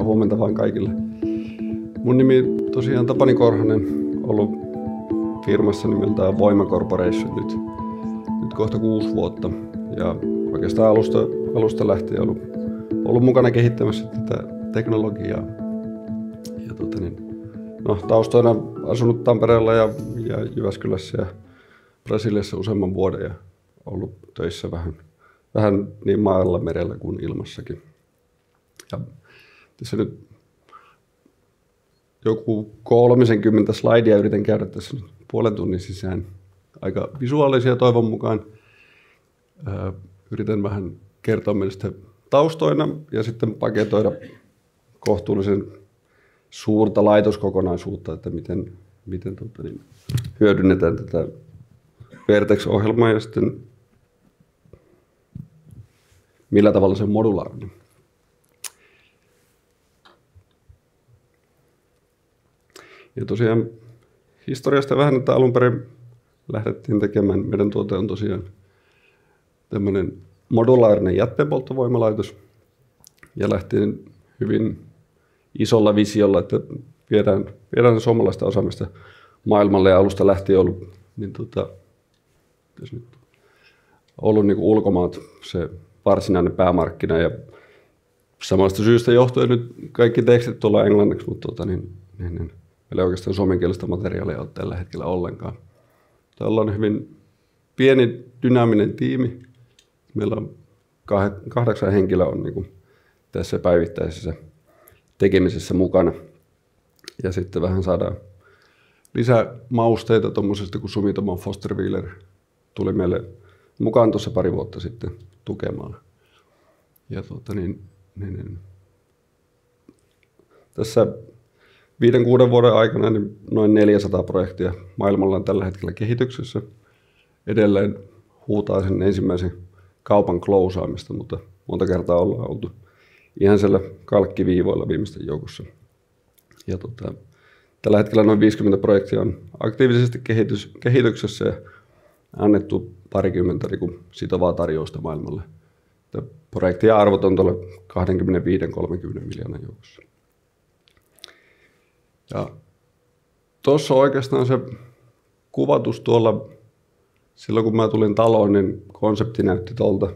Ja huomenta vaan kaikille. Mun nimi tosiaan Tapani Korhonen, ollut firmassa nimeltään Voima Corporation nyt kohta 6 vuotta. Ja oikeastaan alusta lähtien ollut mukana kehittämässä tätä teknologiaa. Ja taustoina asunut Tampereella ja Jyväskylässä ja Brasiliassa useamman vuoden ja ollut töissä vähän niin maalla, merellä kuin ilmassakin. Ja tässä nyt joku 30 slaidia yritän käydä tässä nyt puolen tunnin sisään. Aika visuaalisia toivon mukaan. Yritän vähän kertoa meistä taustoina ja sitten paketoida kohtuullisen suurta laitoskokonaisuutta, että miten hyödynnetään tätä Vertex-ohjelmaa ja sitten millä tavalla se on modulaarinen. Ja tosiaan historiasta vähän, että alun perin lähdettiin tekemään, meidän tuote on tosiaan tämmöinen modulaarinen jätteenpolttovoimalaitos ja lähtiin hyvin isolla visiolla, että viedään suomalaista osaamista maailmalle ja alusta lähtien ollut niin kuin ulkomaat se varsinainen päämarkkina ja samasta syystä johtuen nyt kaikki tekstit tuolla englanniksi, mutta meillä ei oikeastaan suomenkielistä materiaalia ole tällä hetkellä ollenkaan. Täällä on hyvin pieni dynaaminen tiimi. Meillä on 8 henkilöä on niin kuin tässä päivittäisessä tekemisessä mukana. Ja sitten vähän saadaan lisää mausteita tuommoisesta, kun Sumitomo Foster Wheeler tuli meille mukaan tuossa pari vuotta sitten tukemaan. Ja tässä 5-6 vuoden aikana niin noin 400 projektia maailmalla on tällä hetkellä kehityksessä. Edelleen huutaa sen ensimmäisen kaupan klousaamista, mutta monta kertaa ollaan oltu ihan siellä kalkkiviivoilla viimeisten joukossa. Ja tällä hetkellä noin 50 projektia on aktiivisesti kehityksessä ja annettu parikymmentä sitovaa tarjousta maailmalle. Projektien arvot on tuolla 25-30 miljoonan joukossa. Ja tuossa oikeastaan se kuvatus tuolla, silloin kun mä tulin taloon, niin konsepti näytti tuolta.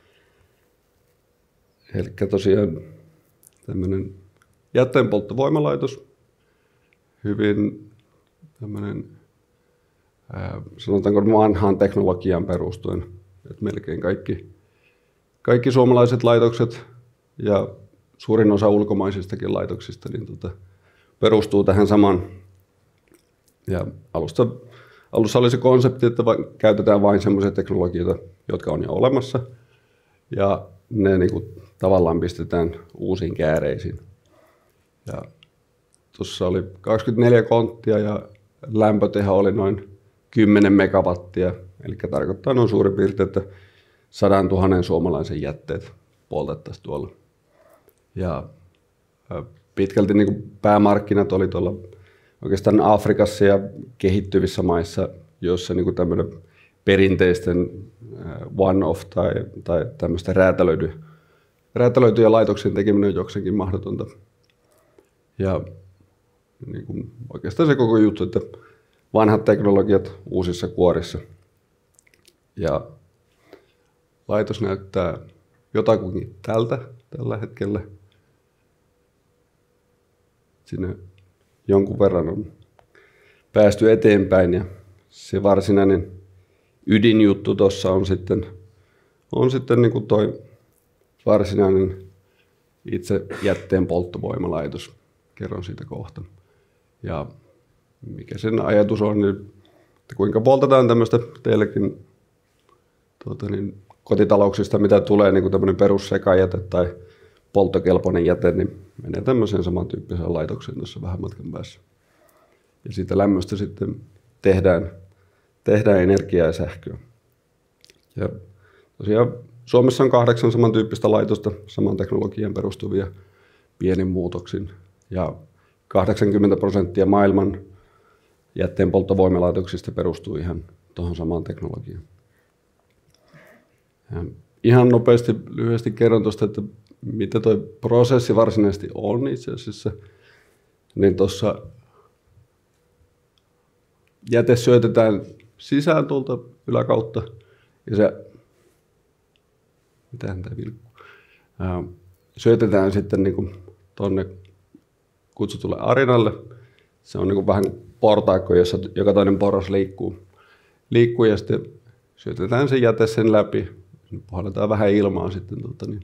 Eli tosiaan tämmöinen jätteenpolttovoimalaitos, hyvin tämmöinen, sanotaanko vanhaan teknologiaan perustuen, että melkein kaikki suomalaiset laitokset ja suurin osa ulkomaisistakin laitoksista niin perustuu tähän samaan. Ja alussa oli se konsepti, että käytetään vain semmoisia teknologioita, jotka on jo olemassa, ja ne niin kuin tavallaan pistetään uusiin kääreisiin. Ja tuossa oli 24 konttia ja lämpöteho oli noin 10 megawattia, eli tarkoittaa noin suurin piirtein, että 100 000 suomalaisen jätteet poltettaisiin tuolla. Ja pitkälti niin kuin päämarkkinat oli tuolla oikeastaan Afrikassa ja kehittyvissä maissa, joissa niin kuin tämmöinen perinteisten one-off tai tämmöistä räätälöityjä laitoksien tekeminen on jokseenkin mahdotonta. Ja niin kuin oikeastaan se koko juttu, että vanhat teknologiat uusissa kuorissa. Ja laitos näyttää jotakuinkin tältä tällä hetkellä. Sinne jonkun verran on päästy eteenpäin ja se varsinainen ydinjuttu tuossa on sitten niin kuin toi varsinainen itse jätteen polttovoimalaitos. Kerron siitä kohta. Ja mikä sen ajatus on, niin, että kuinka poltetaan tämmöistä teillekin kotitalouksista, mitä tulee niin kuin tämmöinen perussekajäte tai polttokelpoinen jäte, niin menee tämmöiseen samantyyppiseen laitokseen tuossa vähän matkan päässä. Ja siitä lämmöstä sitten tehdään energiaa ja sähköä. Ja tosiaan Suomessa on 8 samantyyppistä laitosta, saman teknologian perustuvia pienin muutoksin. Ja 80% maailman jätteenpolttovoimalaitoksista perustuu ihan tuohon samaan teknologiaan. Ja ihan nopeasti lyhyesti kerron tuosta, että mitä tuo prosessi varsinaisesti on itse asiassa. Niin tuossa jäte syötetään sisään tuolta yläkautta ja se, mitähän tämä vilkkuu, syötetään sitten niin kuin tuonne kutsutulle arinalle. Se on niin kuin vähän portaikko, jossa joka toinen porras liikkuu ja sitten syötetään se jäte sen läpi. Puhalletaan vähän ilmaa sitten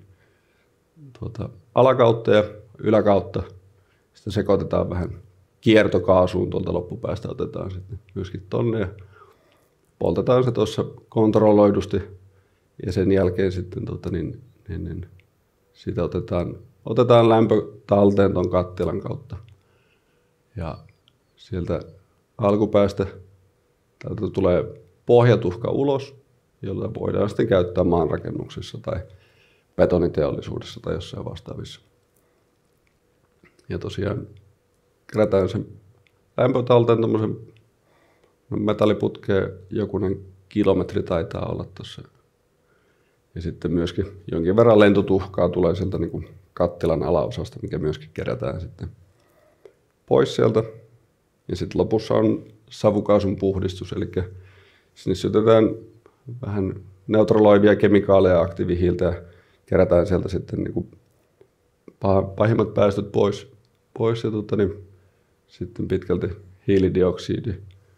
alakautta ja yläkautta. Sitten sekoitetaan vähän kiertokaasuun tuolta loppupäästä, otetaan sitten myöskin tonne ja poltetaan se tuossa kontrolloidusti. Ja sen jälkeen sitten siitä otetaan lämpö talteen tuon kattilan kautta. Ja sieltä alkupäästä täältä tulee pohjatuhka ulos, jolla voidaan sitten käyttää maanrakennuksessa tai betoniteollisuudessa tai jossain vastaavissa. Ja tosiaan kerätään sen lämpötalteen tuommoisen metalliputkeen jokunen kilometri taitaa olla tuossa. Ja sitten myöskin jonkin verran lentotuhkaa tulee sieltä niin kuin kattilan alaosasta, mikä myöskin kerätään sitten pois sieltä. Ja sitten lopussa on savukaasun puhdistus, eli sinne syötetään vähän neutraloivia kemikaaleja ja aktiivihiiltä ja kerätään sieltä sitten niin kuin pahimmat päästöt pois ja sitten pitkälti hiilidioksidi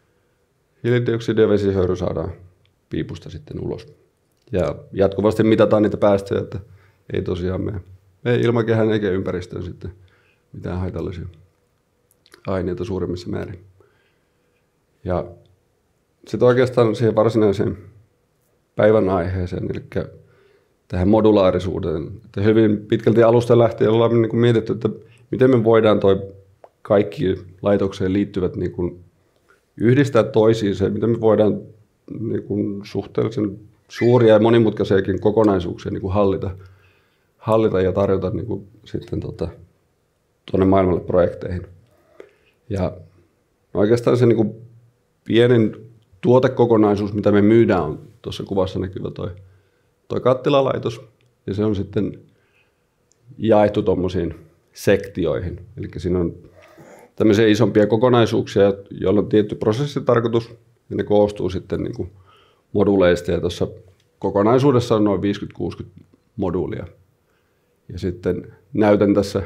ja vesihöyry saadaan piipusta sitten ulos. Ja jatkuvasti mitataan niitä päästöjä, että ei tosiaan mene ilmakehään eikä ympäristöön sitten mitään haitallisia aineita suurimmissa määrin. Ja sitten oikeastaan siihen varsinaiseen päivän aiheeseen, eli tähän modulaarisuuteen. Että hyvin pitkälti alusta lähtien ollaan niin kuin mietitty, että miten me voidaan kaikki laitokseen liittyvät niin kuin yhdistää toisiinsa, miten me voidaan niin kuin suhteellisen suuria ja monimutkaisiakin kokonaisuuksia niin kuin hallita ja tarjota niin kuin sitten tuonne maailmalle projekteihin. Ja oikeastaan se niin kuin pienin tuotekokonaisuus, mitä me myydään, on tuossa kuvassa näkyvä toi kattilalaitos, ja se on sitten jaettu tuommoisiin sektioihin. Eli siinä on tämmöisiä isompia kokonaisuuksia, joilla on tietty prosessitarkoitus, ja ne koostuu sitten niin kuin moduuleista, ja tuossa kokonaisuudessa on noin 50-60 moduulia. Ja sitten näytän tässä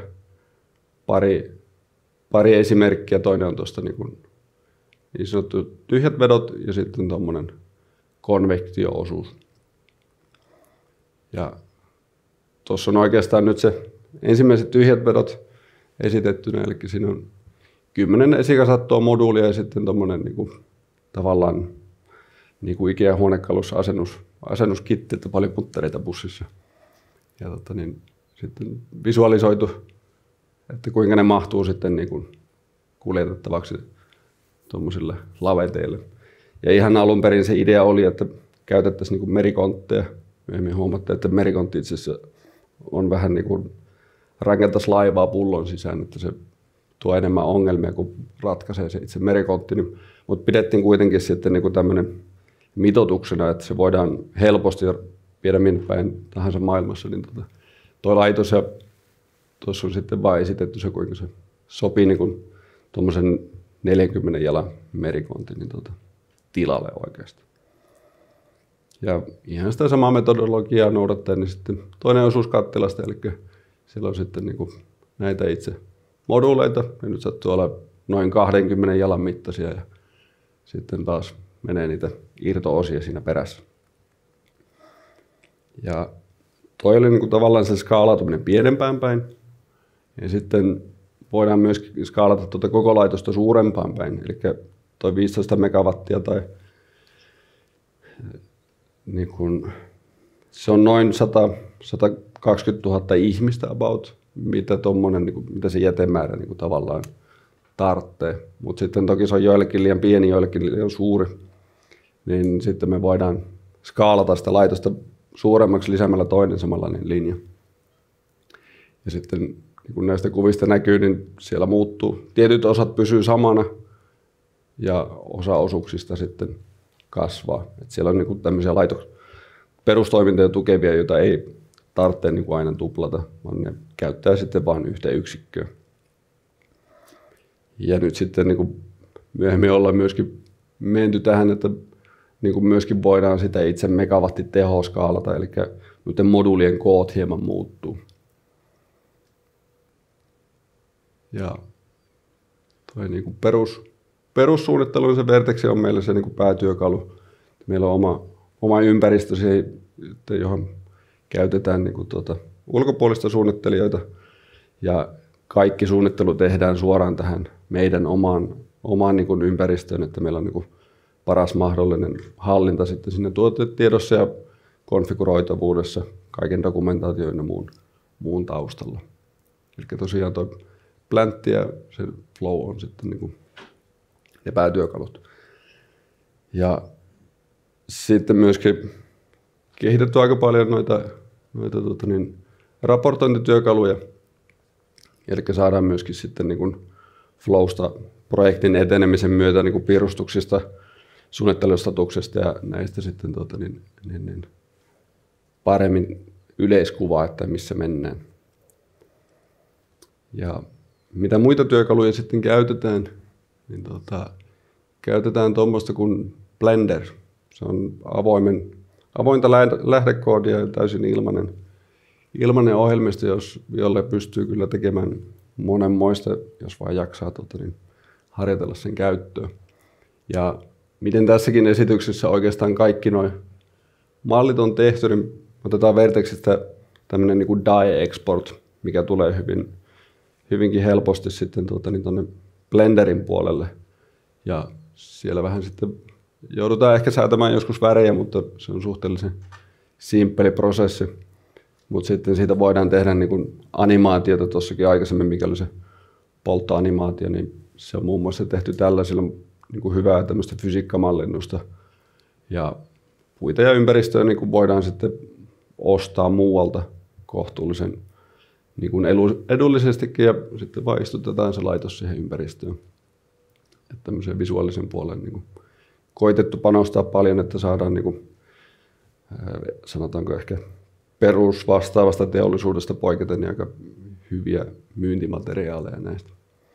pari esimerkkiä. Toinen on tuosta niin sanottu tyhjät vedot ja sitten tuommoinen konvektio-osuus. Ja tuossa on oikeastaan nyt se ensimmäiset tyhjät vedot esitettynä, eli siinä on 10 esikasattoa moduulia ja sitten tuommoinen niin tavallaan niin kuin IKEA-huonekalussa asennuskitti, että paljon puttereita bussissa. Ja sitten visualisoitu, että kuinka ne mahtuu sitten niin kuin kuljetettavaksi tuommoisille laveteille. Ja ihan alun perin se idea oli, että käytettäisiin niin kuin merikontteja. Myöhemmin huomattiin, että merikontti itse asiassa on vähän niin kuin rakentaisi laivaa pullon sisään, että se tuo enemmän ongelmia kuin ratkaisee se itse merikontti. Mutta pidettiin kuitenkin sitten niin kuin tämmöinen mitoituksena, että se voidaan helposti viedä minne päin tahansa maailmassa. Niin tuo laitos ja tuossa on sitten vain esitetty se, kuinka se sopii niin kuin tuommoisen 40 jalan merikontin niin tilalle oikeastaan. Ja ihan sitä samaa metodologiaa noudattaen, niin sitten toinen osuus kattilasta, eli siellä on sitten niin kuin näitä itse moduuleita, ja nyt sattuu olla noin 20 jalan mittaisia, ja sitten taas menee niitä irto-osia siinä perässä. Ja toi oli niin kuin tavallaan se skaalautuminen pienempään päin, ja sitten voidaan myös skaalata tuota koko laitosta suurempaan päin, eli toi 15 megawattia tai niin kun, se on noin 120 000 ihmistä about, mitä se jätemäärä niin kuin tavallaan tarvitsee. Mutta sitten toki se on joillekin liian pieni, joillekin liian suuri, niin sitten me voidaan skaalata sitä laitosta suuremmaksi lisäämällä toinen samanlainen linja. Ja sitten niin kun näistä kuvista näkyy, niin siellä muuttuu. Tietyt osat pysyy samana ja osa osuuksista sitten kasvaa. Et siellä on niin tämmöisiä perustoimintoja tukevia, joita ei tarvitse niin kuin aina tuplata, vaan ne käyttää sitten vain yhtä yksikköä. Ja nyt sitten niin kuin myöhemmin ollaan myöskin menty tähän, että niin kuin myöskin voidaan sitä itse megawattitehoa skaalata, eli nyt moduulien koot hieman muuttuu. Ja toi niin kuin perussuunnittelu, se Vertex on meillä se niin kuin päätyökalu. Meillä on oma ympäristö, johon käytetään niin kuin ulkopuolista suunnittelijoita. Ja kaikki suunnittelu tehdään suoraan tähän meidän omaan niin kuin ympäristöön, että meillä on niin kuin paras mahdollinen hallinta sitten sinne tuotetiedossa ja konfiguroitavuudessa, kaiken dokumentaation ja muun taustalla. Eli tosiaan tuo Plantti ja se Flow on sitten niin kuin ne päätyökalut. Ja sitten myöskin kehitetty aika paljon noita raportointityökaluja. Eli saadaan myöskin sitten niin kuin Flowsta projektin etenemisen myötä niin kuin piirustuksista, suunnittelustatuksesta ja näistä sitten paremmin yleiskuvaa, että missä mennään. Ja mitä muita työkaluja sitten käytetään, niin käytetään tuommoista kuin Blender. Se on avointa lähdekoodia ja täysin ilmainen ohjelmisto, jolle pystyy kyllä tekemään monenmoista, jos vaan jaksaa harjoitella sen käyttöä. Ja miten tässäkin esityksessä oikeastaan kaikki nuo mallit on tehty, niin otetaan Vertexistä tämmöinen niin kuin die export, mikä tulee hyvinkin helposti sitten tuonne Blenderin puolelle. Ja siellä vähän sitten joudutaan ehkä säätämään joskus värejä, mutta se on suhteellisen simppeli prosessi. Mutta sitten siitä voidaan tehdä niin kuin animaatiota tuossakin aikaisemmin, mikä oli se polttoanimaatio, niin se on muun muassa tehty tällaisilla niin kuin hyvää tämmöistä fysiikkamallinnusta. Ja puita ja ympäristöä niin kuin voidaan sitten ostaa muualta kohtuullisen niin kuin edullisestikin ja sitten vaan istutetaan se laitos siihen ympäristöön. Että tämmöisen visuaalisen puolen niin kuin koitettu panostaa paljon, että saadaan niin kuin, sanotaanko ehkä perusvastaavasta teollisuudesta poiketen niin aika hyviä myyntimateriaaleja näistä.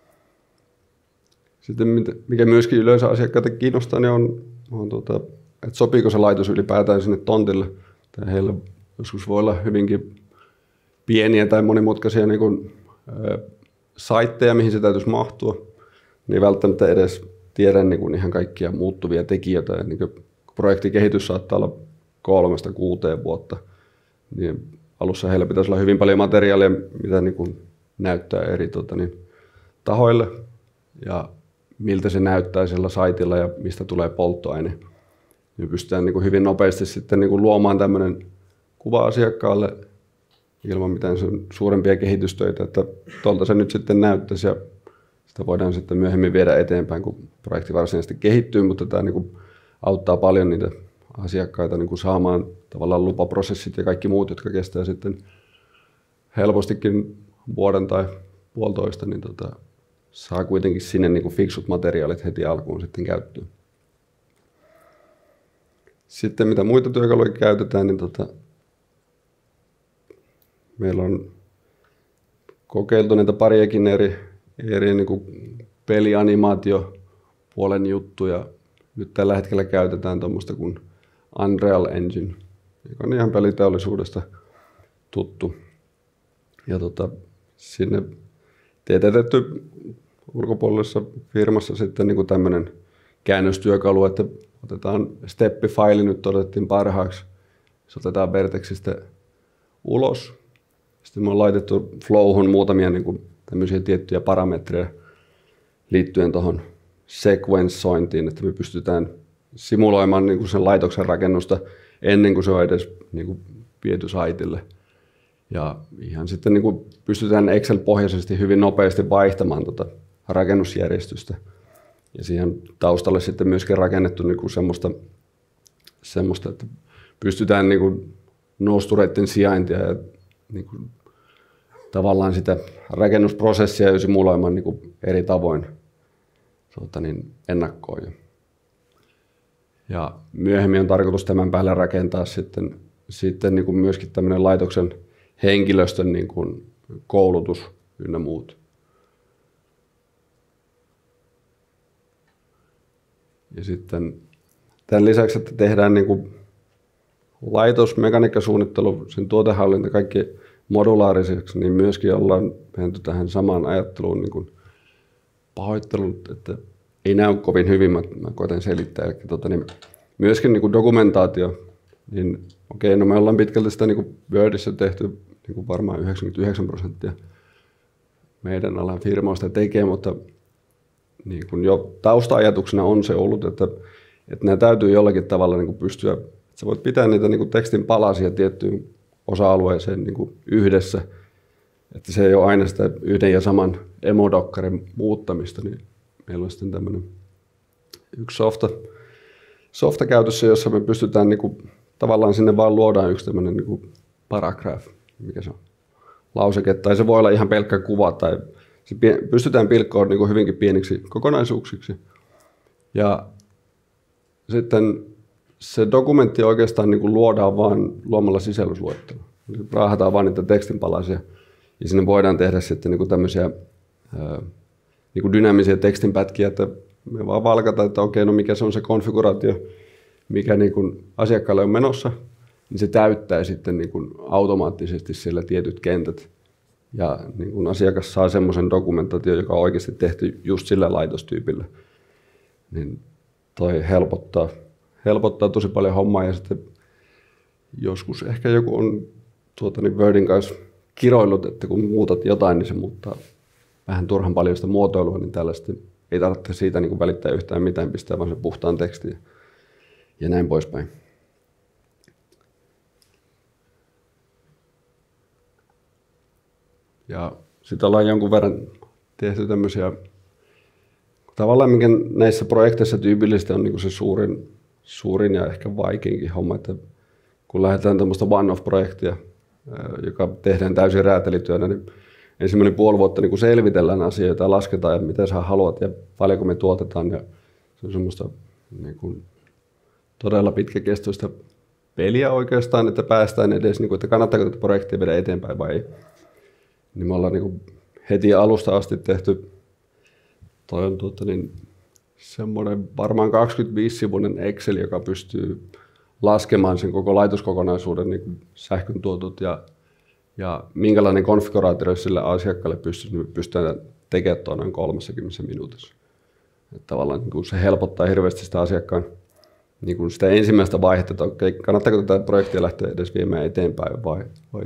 Sitten mikä myöskin yleensä asiakkaita kiinnostaa, niin on että sopiiko se laitos ylipäätään sinne tontille. Tai heillä joskus voi olla hyvinkin pieniä tai monimutkaisia niin kuin, saitteja, mihin se täytyisi mahtua. Niin välttämättä edes tiedä niin kuin ihan kaikkia muuttuvia tekijöitä. Ja niin kuin projektikehitys saattaa olla 3-6 vuotta. Niin alussa heillä pitäisi olla hyvin paljon materiaalia, mitä niin kuin näyttää eri tahoille. Ja miltä se näyttää siellä saitilla ja mistä tulee polttoaine. Niin pystytään niin kuin hyvin nopeasti sitten niin kuin luomaan tämmöinen kuva asiakkaalle ilman mitään sen suurempia kehitystöitä, että tuolta se nyt sitten näyttäisi ja sitä voidaan sitten myöhemmin viedä eteenpäin, kun projekti varsinaisesti kehittyy, mutta tämä niin kuin auttaa paljon niitä asiakkaita niin kuin saamaan tavallaan lupaprosessit ja kaikki muut, jotka kestää sitten helpostikin vuoden tai puolitoista, niin saa kuitenkin sinne niin kuin fiksut materiaalit heti alkuun sitten käyttöön. Sitten mitä muita työkaluja käytetään, niin meillä on kokeiltu niitä pariakin eri niin kuin pelianimaatiopuolen juttuja. Nyt tällä hetkellä käytetään tuommoista kuin Unreal Engine, joka on ihan peliteollisuudesta tuttu. Ja sinne teetätetty ulkopuolisessa firmassa sitten niin kuin tämmöinen käännöstyökalu, että otetaan steppi-faili, nyt todettiin parhaaksi, se otetaan Vertexistä ulos. Sitten me on laitettu Flowhun muutamia niin kuin tämmöisiä tiettyjä parametreja liittyen tuohon sekvenssointiin, että me pystytään simuloimaan niin kuin sen laitoksen rakennusta ennen kuin se on edes niin kuin viety saitille. Ja ihan sitten niin kuin pystytään Excel-pohjaisesti hyvin nopeasti vaihtamaan rakennusjärjestystä. Ja siihen taustalle sitten myöskin rakennettu niin kuin semmoista, että pystytään niin kuin noustureiden sijaintia ja niin kuin tavallaan sitä rakennusprosessia jo simuloimaan niin kuin eri tavoin ennakkoon. Ja myöhemmin on tarkoitus tämän päälle rakentaa sitten sitten niin kuin myöskin tämmöinen laitoksen henkilöstön niin kuin koulutus ynnä muut. Ja sitten tämän lisäksi, että tehdään niin kuin laitosmekaniikkasuunnittelu, sen tuotehallinta kaikki modulaariseksi, niin myöskin ollaan menty tähän samaan ajatteluun niin kuin pahoittelut, että ei näy kovin hyvin, mä koitan selittää. Eli, niin myöskin niin kuin dokumentaatio, niin okei, no me ollaan pitkälti sitä niin kuin Wordissä tehty niin kuin varmaan 99% meidän alan firmoista tekee, mutta niin kuin jo tausta-ajatuksena on se ollut, että nämä täytyy jollakin tavalla niin kuin pystyä, että sä voit pitää niitä niin kuin tekstin palasia tiettyyn osa-alueeseen niin kuin yhdessä, että se ei ole aina sitä yhden ja saman emodokkarin muuttamista, niin meillä on sitten tämmöinen yksi softa käytössä, jossa me pystytään niin kuin, tavallaan sinne vaan luodaan yksi tämmöinen niin kuin paragraph, mikä se on, lauseke, tai se voi olla ihan pelkkä kuva, tai se pystytään pilkkoon niin kuin hyvinkin pieniksi kokonaisuuksiksi. Ja sitten se dokumentti oikeastaan niin kuin luodaan vaan luomalla sisällysluettelo. Raahataan vaan niitä tekstinpalasia, ja sinne voidaan tehdä sitten niin kuin tämmöisiä niin kuin dynaamisia tekstinpätkiä, että me vaan valkataan, että okei, no mikä se on se konfiguraatio, mikä niin kuin asiakkaalle on menossa, niin se täyttää sitten niin kuin automaattisesti siellä tietyt kentät. Ja niin kuin asiakas saa semmoisen dokumentaation, joka on oikeasti tehty just sillä laitostyypillä, niin toi helpottaa tosi paljon hommaa. Ja sitten joskus ehkä joku on Wordin kanssa kiroillut, että kun muutat jotain, niin se muuttaa vähän turhan paljon sitä muotoilua, niin tällaista ei tarvitse siitä niin kuin välittää yhtään mitään, pistää vaan se puhtaan tekstin ja näin poispäin. Ja sitten ollaan jonkun verran tehty tämmöisiä, tavallaan mikä näissä projekteissa tyypillisesti on niin kuin se suurin ja ehkä vaikeinkin homma, että kun lähdetään tämmöistä one-off-projektia, joka tehdään täysin räätelityönä, niin ensimmäinen puoli vuotta niin kun selvitellään asioita ja lasketaan, ja mitä sä haluat ja paljonko me tuotetaan. Ja se on semmoista niin kun todella pitkäkestoista peliä oikeastaan, että päästään edes, niin kun, että kannattaako tätä projektia viedä eteenpäin vai ei. Niin me ollaan niin kun heti alusta asti tehty, toi on semmoinen varmaan 25-sivuinen Excel, joka pystyy laskemaan sen koko laitoskokonaisuuden niin sähkön tuotot ja minkälainen konfiguraatio sille asiakkaalle pystytään tekemään tuon noin 30 minuutissa. Että tavallaan niin se helpottaa hirveästi sitä asiakkaan niin sitä ensimmäistä vaihetta, että okei, kannattaako tätä projektia lähteä edes viemään eteenpäin vai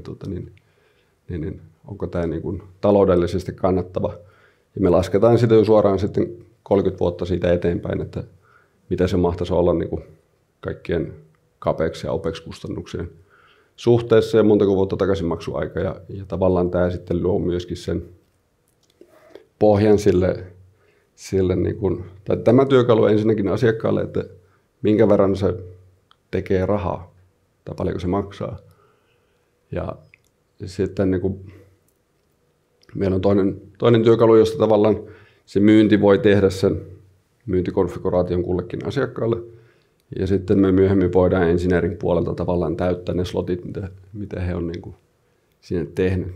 onko tämä niin taloudellisesti kannattava. Ja me lasketaan sitä jo suoraan sitten 30 vuotta siitä eteenpäin, että mitä se mahtaisi olla niin kaikkien CAPEX- ja OPEX-kustannuksien suhteessa ja montako vuotta takaisinmaksuaika. Ja tavallaan tämä sitten luo myöskin sen pohjan sille niin kuin, tai tämä työkalu ensinnäkin asiakkaalle, että minkä verran se tekee rahaa tai paljonko se maksaa. Ja sitten niin kuin, meillä on toinen työkalu, josta tavallaan se myynti voi tehdä sen myyntikonfiguraation kullekin asiakkaalle. Ja sitten me myöhemmin voidaan engineering puolelta tavallaan täyttää ne slotit, mitä he on niin kuin sinne tehnyt.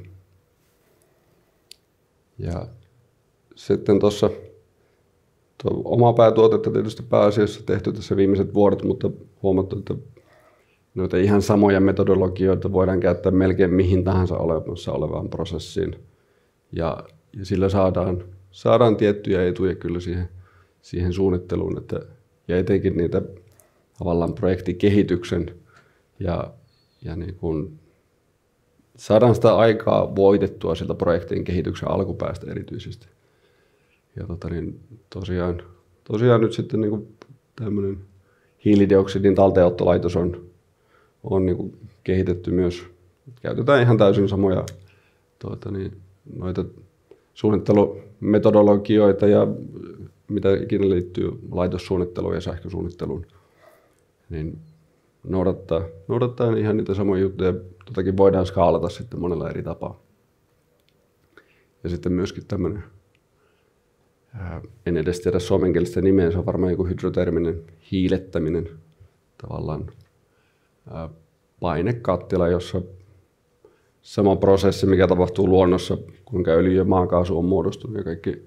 Ja sitten tuossa omaa päätuotetta tietysti pääasiassa tehty tässä viimeiset vuodet, mutta huomattu, että noita ihan samoja metodologioita voidaan käyttää melkein mihin tahansa olemassa olevaan prosessiin. Ja sillä saadaan tiettyjä etuja kyllä siihen suunnitteluun, ja etenkin niitä tavallaan projektikehityksen ja niin kuin saadaan sitä aikaa voitettua sieltä projektin kehityksen alkupäästä erityisesti. Ja tosiaan nyt sitten niin kuin tämmöinen hiilidioksidin talteenottolaitos on niin kuin kehitetty myös. Käytetään ihan täysin samoja noita suunnittelumetodologioita ja mitä ikinä liittyy laitossuunnitteluun ja sähkösuunnitteluun, niin noudattaa ihan niitä samoja juttuja. Totakin voidaan skaalata sitten monella eri tapaa. Ja sitten myöskin tämmöinen, en edes tiedä suomenkielistä nimeä, se on varmaan joku hydroterminen hiilettäminen tavallaan. painekattila, jossa sama prosessi, mikä tapahtuu luonnossa, kuinka öljy ja maakaasu on muodostunut ja kaikki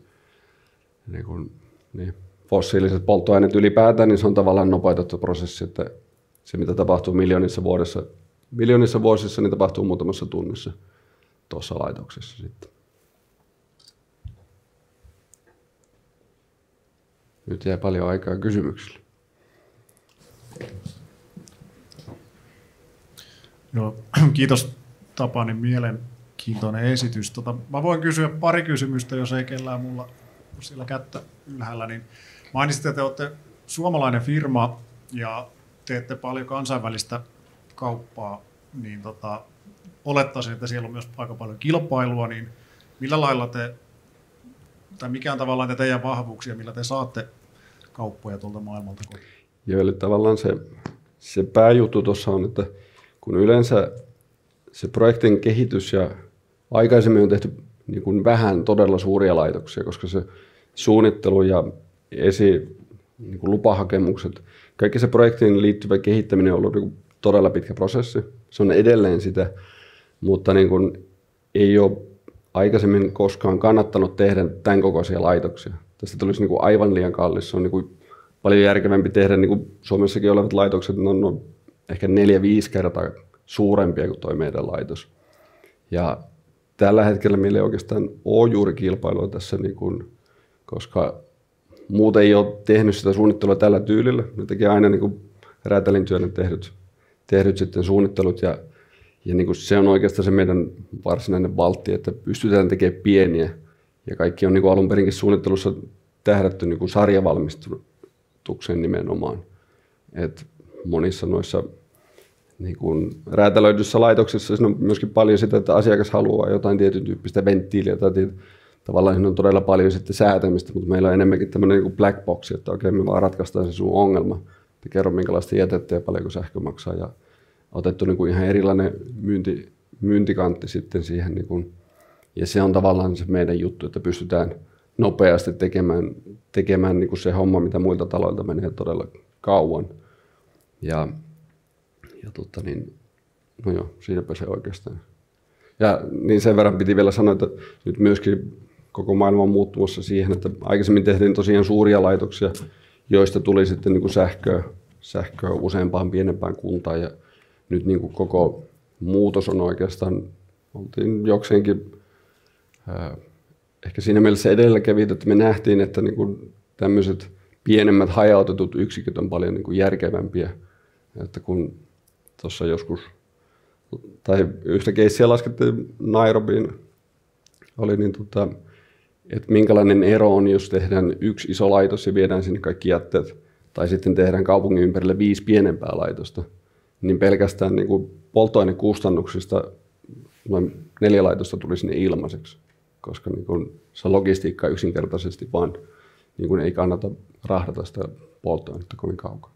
niin fossiiliset polttoaineet ylipäätään, niin se on tavallaan nopeutettu prosessi, että se mitä tapahtuu miljoonissa vuosissa, niin tapahtuu muutamassa tunnissa tuossa laitoksessa sitten. Nyt jää paljon aikaa kysymyksille. Joo, kiitos Tapani, mielenkiintoinen esitys. Mä voin kysyä pari kysymystä, jos ei kellään mulla ole siellä kättä ylhäällä. Niin mainitsitte, että te olette suomalainen firma ja teette paljon kansainvälistä kauppaa, niin olettaisin, että siellä on myös aika paljon kilpailua, niin millä lailla tai mikä on tavallaan teidän vahvuuksia, millä te saatte kauppoja tuolta maailmalta? Joo, eli tavallaan se pääjuttu tuossa on, että kun yleensä se projektin kehitys ja aikaisemmin on tehty niin kuin vähän todella suuria laitoksia, koska se suunnittelu ja niin kuin lupahakemukset, kaikki se projektiin liittyvä kehittäminen on ollut niin kuin todella pitkä prosessi. Se on edelleen sitä, mutta niin kuin ei ole aikaisemmin koskaan kannattanut tehdä tämän kokoisia laitoksia. Tästä tulisi niin kuin aivan liian kallis. Se on niin kuin paljon järkevämpi tehdä, niin kuin Suomessakin olevat laitokset, ne on ehkä 4-5 kertaa suurempia kuin tuo meidän laitos. Ja tällä hetkellä meillä ei oikeastaan ole juuri kilpailua tässä, niin kuin, koska muut ei ole tehnyt sitä suunnittelua tällä tyylillä. Ne tekee aina niin kuin räätälin työnä tehdyt sitten suunnittelut ja niin kuin se on oikeastaan se meidän varsinainen valtti, että pystytään tekemään pieniä ja kaikki on niin kuin alun perinkin suunnittelussa tähdätty niin kuin sarjavalmistukseen nimenomaan. Et monissa noissa niin kuin räätälöidyissä laitoksissa siinä on myöskin paljon sitä, että asiakas haluaa jotain tietyn tyyppistä venttiiliä tai tavallaan siinä on todella paljon sitten säätämistä, mutta meillä on enemmänkin tämmöinen niin kuin black box, että okei, me vaan ratkaistaan se sun ongelma. Te kerro minkälaista jätettä ja paljonko sähkö maksaa ja otettu niin kuin ihan erilainen myyntikantti sitten siihen. Niin kuin, ja se on tavallaan se meidän juttu, että pystytään nopeasti tekemään niin kuin se homma, mitä muilta taloilta menee todella kauan. No joo, siinäpä se oikeastaan. Ja niin sen verran piti vielä sanoa, että nyt myöskin koko maailma on muuttumassa siihen, että aikaisemmin tehtiin tosiaan suuria laitoksia, joista tuli sitten niin kuin sähköä useampaan pienempään kuntaan. Ja nyt niin kuin koko muutos on oikeastaan, oltiin jokseenkin ehkä siinä mielessä edelläkävijät, että me nähtiin, että niin kuin tämmöiset pienemmät hajautetut yksiköt on paljon niin kuin järkevämpiä. Että kun tuossa joskus, tai yhtä keissiä laskettiin Nairobiin, oli niin että minkälainen ero on, jos tehdään yksi iso laitos ja viedään sinne kaikki jätteet, tai sitten tehdään kaupungin ympärille 5 pienempää laitosta, niin pelkästään niin kuin polttoainekustannuksista noin 4 laitosta tuli sinne ilmaiseksi, koska niin kuin se logistiikka yksinkertaisesti vaan niin kuin ei kannata rahdata sitä polttoainetta kovin kaukaa.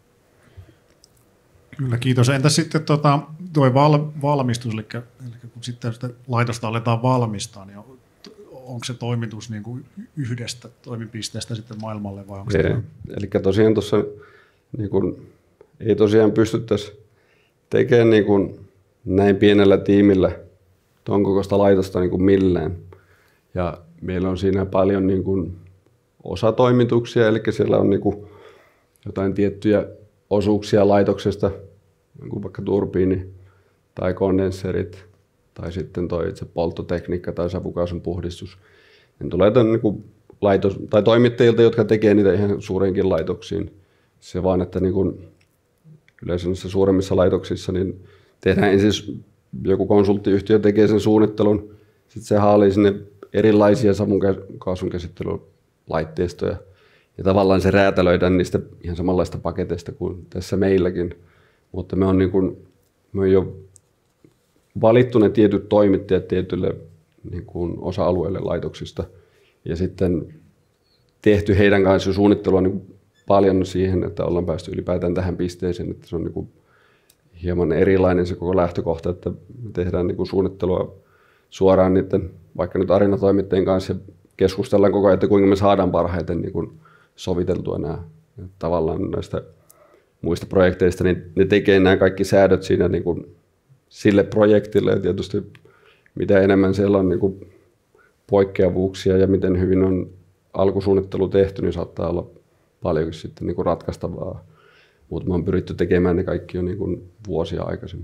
Kyllä, kiitos. Entäs sitten tuo valmistus, eli kun sitten sitä laitosta aletaan valmistaa, niin onko se toimitus niin kuin yhdestä toimipisteestä sitten maailmalle vai onko se? Eli tosiaan tuossa niin kuin, ei tosiaan pystyttäisi tekemään niin kuin näin pienellä tiimillä tuon kokoista laitosta niin kuin millään. Ja meillä on siinä paljon niin kuin osatoimituksia, eli siellä on niin kuin jotain tiettyjä osuuksia laitoksesta, niin vaikka turbiini tai kondensserit tai sitten tuo itse polttotekniikka tai savukaasun puhdistus. Ne tulee niin kuin toimittajilta, jotka tekee niitä ihan suuriinkin laitoksiin. Se vaan, että niin kuin yleensä näissä suuremmissa laitoksissa niin tehdään ensin joku konsulttiyhtiö tekee sen suunnittelun, sitten se haalii sinne erilaisia savukaasun käsittelylaitteistoja. Ja tavallaan se räätälöidään niistä ihan samanlaista paketeista kuin tässä meilläkin. Mutta me on jo valittu ne tietyt toimittajat tietylle niin kuin osa-alueelle laitoksista. Ja sitten tehty heidän kanssaan suunnittelua niin paljon siihen, että ollaan päästy ylipäätään tähän pisteeseen. Että se on niin kuin hieman erilainen se koko lähtökohta, että me tehdään niin kuin suunnittelua suoraan niiden, vaikka nyt arenatoimittajien kanssa, ja keskustellaan koko ajan, että kuinka me saadaan parhaiten niin kuin soviteltua nämä tavallaan näistä muista projekteista, niin ne tekee nämä kaikki säädöt siinä niin kuin sille projektille. Ja tietysti mitä enemmän siellä on niin kuin poikkeavuuksia ja miten hyvin on alkusuunnittelu tehty, niin saattaa olla paljonkin sitten niin kuin ratkaistavaa. Mutta me on pyritty tekemään ne kaikki jo niin kuin vuosia aikaisemmin.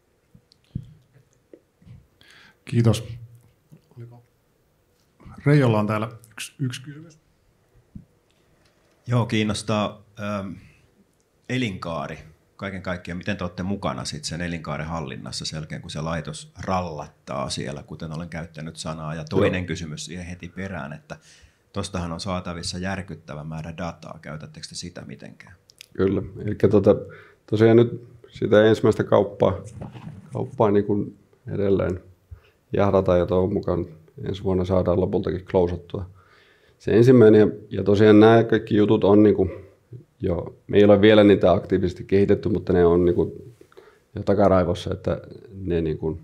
Kiitos. Reijolla on täällä yksi kysymys. Joo, kiinnostaa elinkaari. Kaiken kaikkiaan, miten te olette mukana sen elinkaaren hallinnassa sen jälkeen, kun se laitos rallattaa siellä, kuten olen käyttänyt sanaa. Ja toinen kysymys siihen heti perään, että tuostahan on saatavissa järkyttävä määrä dataa. Käytättekö te sitä mitenkään? Kyllä. Eli tosiaan nyt sitä ensimmäistä kauppaa niin kuin edelleen jahdataan ja toivon mukaan ensi vuonna saadaan lopultakin klousattua se ensimmäinen. Ja tosiaan nämä kaikki jutut on niin kuin jo, me ei ole vielä niitä aktiivisesti kehitetty, mutta ne on niin kuin jo takaraivossa, että ne niin kuin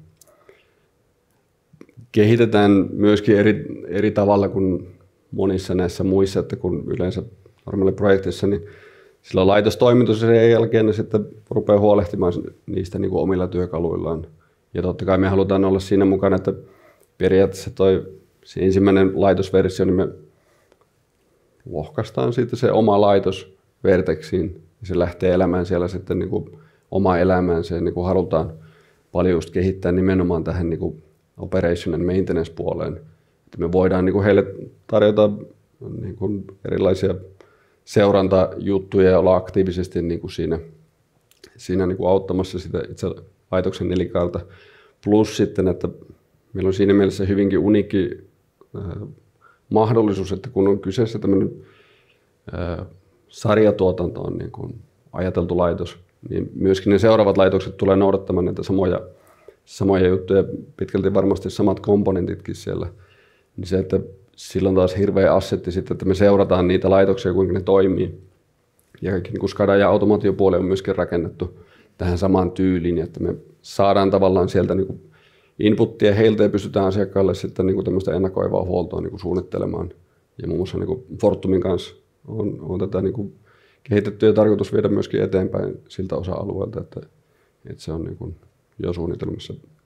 kehitetään myöskin eri tavalla kuin monissa näissä muissa, että kun yleensä normaaliprojektissa, niin sillä laitostoimitus ja sen jälkeen ne sitten rupeaa huolehtimaan niistä niin kuin omilla työkaluillaan. Ja totta kai me halutaan olla siinä mukana, että periaatteessa se ensimmäinen laitosversio, niin me lohkaistaan siitä se oma laitos Vertexiin. Ja se lähtee elämään siellä sitten niin kuin omaa elämäänsä. Niin kuin halutaan paljon just kehittää nimenomaan tähän niin kuin operation and maintenance puoleen. Että me voidaan niin kuin heille tarjota niin kuin erilaisia seurantajuttuja ja olla aktiivisesti niin kuin siinä niin kuin auttamassa sitä itse laitoksen elinkaarta. Plus sitten, että meillä on siinä mielessä hyvinkin uniikki mahdollisuus, että kun on kyseessä tämmöinen sarjatuotanto on niin kuin ajateltu laitos, niin myöskin ne seuraavat laitokset tulee noudattamaan näitä samoja juttuja, pitkälti varmasti samat komponentitkin siellä. Niin se, että silloin taas hirveä assetti sitten, että me seurataan niitä laitoksia, kuinka ne toimii. Ja kaikki niin kuin SCADA ja automaatiopuoli on myöskin rakennettu tähän samaan tyyliin, että me saadaan tavallaan sieltä niin kuin inputtia heiltä ja pystytään asiakkaalle sitten niin kuin tämmöistä ennakoivaa huoltoa niin kuin suunnittelemaan. Ja muun muassa niin kuin Fortumin kanssa on tätä niin kuin kehitetty ja tarkoitus viedä myöskin eteenpäin siltä osa-alueelta, että se on niin kuin jo suunnitelmassa